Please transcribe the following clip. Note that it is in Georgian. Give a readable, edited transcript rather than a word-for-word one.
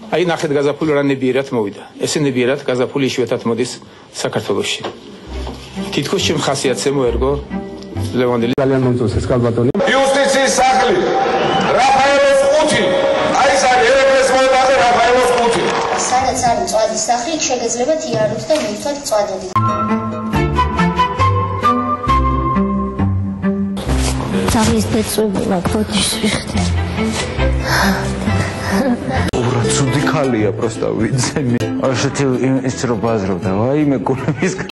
აი ნახეთ გაზაფხული რა ნებიერად მოვიდა. ესე ნებიერად გაზაფხული იშვიათად მოდის საქართველოში. თითქოს ჩემ ხასიათზე მოერგო ლევანდელი ძალიან მომწონს ეს კალბატონი. იუსტიციის სახლი რაფაელოს 5. აი ეს არის ერეკლეს მოედანზე რაფაელოს 5. სადაც არის წვადის სახლი, შეგეძლებათ იაროთ და მივცვათ წვადები. Цагლის პეწვები მაგოდის ვიხდი. Ура, цуди ქალია, просто ვიცი. ასეთი ის რო ბაზრობდა, ვაიმე გულების